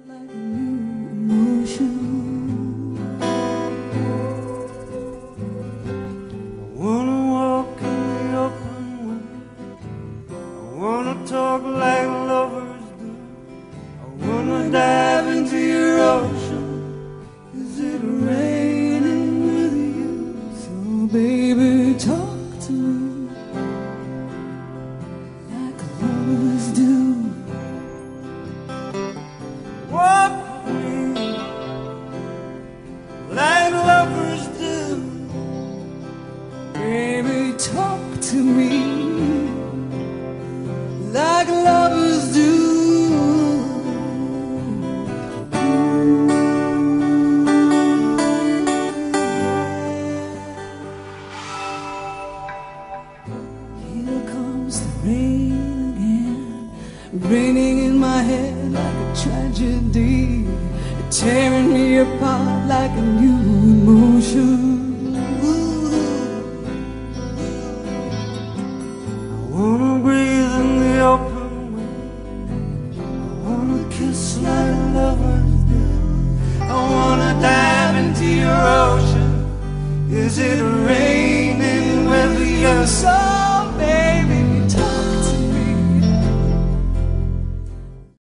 like a new emotion. I wanna walk in the open wind. I wanna talk like lovers do. I wanna dive into your ocean. Is it raining with you? So baby, talk to me like lovers do. Walk with me like lovers do. Baby, talk to me like lovers do. Here comes the rain again, raining in my head like a tragedy, tearing me apart like a new emotion. I wanna breathe in the open wind. I wanna kiss like lovers do. I wanna dive into your ocean. Is it raining with you?